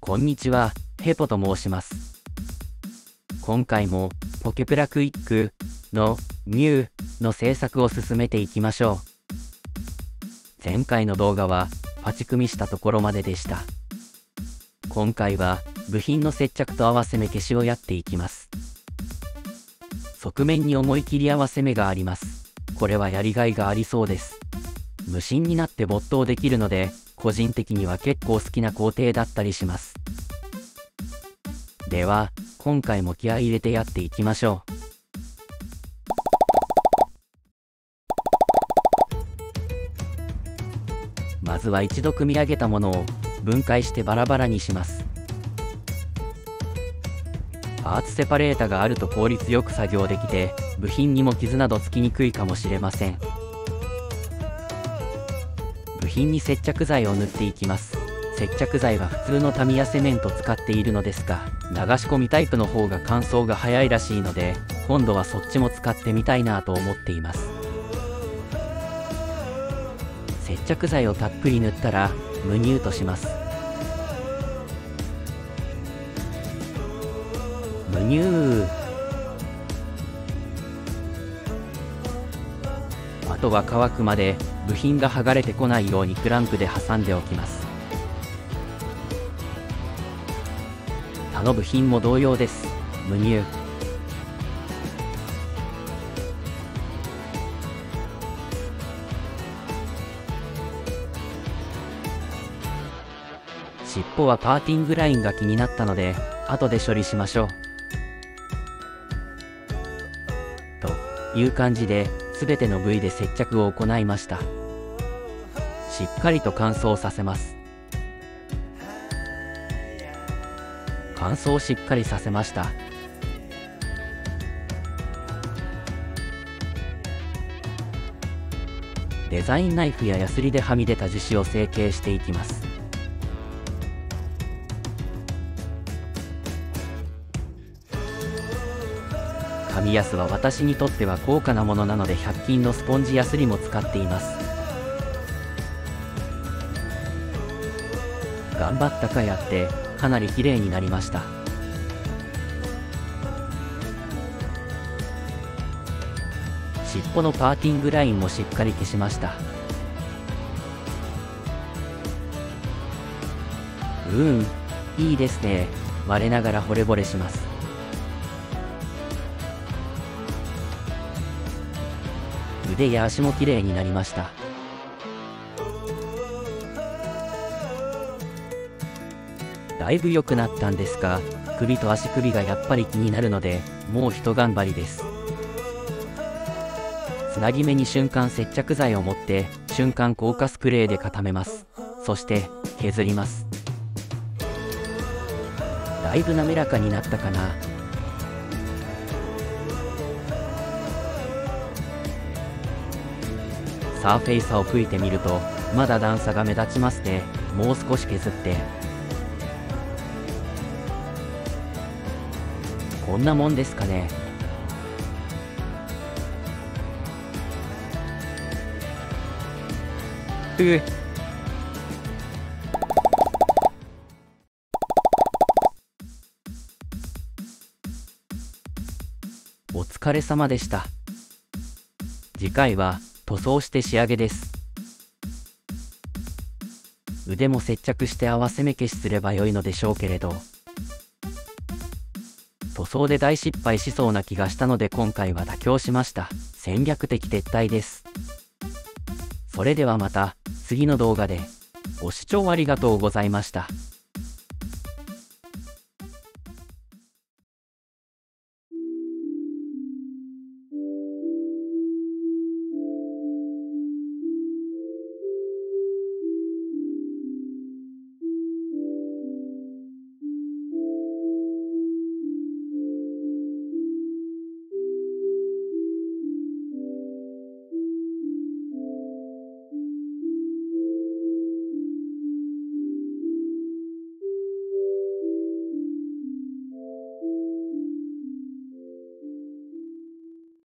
こんにちは、ヘポと申します。今回もポケプラクイックのミューの制作を進めていきましょう。前回の動画はパチ組みしたところまででした。今回は部品の接着と合わせ目消しをやっていきます。側面に思い切り合わせ目があります。これはやりがいがありそうです。無心になって没頭できるので、個人的には結構好きな工程だったりします。では、今回も気合い入れてやっていきましょう。まずは一度組み上げたものを分解してバラバラにします。パーツセパレータがあると効率よく作業できて、部品にも傷などつきにくいかもしれません。部品に接着剤を塗っていきます。接着剤は普通のタミヤセメント使っているのですが、流し込みタイプの方が乾燥が早いらしいので、今度はそっちも使ってみたいなと思っています。接着剤をたっぷり塗ったら、ムニューとします。ムニュー。あとは乾くまで部品が剥がれてこないようにクランプで挟んでおきます。他の部品も同様です。ムニュー。尻尾はパーティングラインが気になったので、後で処理しましょう。という感じで、すべての部位で接着を行いました。しっかりと乾燥させます。乾燥をしっかりさせました。デザインナイフやヤスリではみ出た樹脂を成形していきます。紙ヤスは私にとっては高価なものなので100均のスポンジヤスリも使っています。頑張ったかやってかなり綺麗になりました。尻尾のパーティングラインもしっかり消しました。いいですね。我ながら惚れ惚れします。腕や足もきれいになりました。だいぶ良くなったんですが、首と足首がやっぱり気になるので、もう一頑張りです。つなぎ目に瞬間接着剤を持って、瞬間硬化スプレーで固めます。そして削ります。だいぶ滑らかになったかな。サーフェイサーを吹いてみると、まだ段差が目立ちますね。もう少し削って。こんなもんですかね。お疲れ様でした。次回は塗装して仕上げです。腕も接着して合わせ目消しすればよいのでしょうけれど、塗装で大失敗しそうな気がしたので今回は妥協しました。戦略的撤退です。それではまた次の動画で。ご視聴ありがとうございました。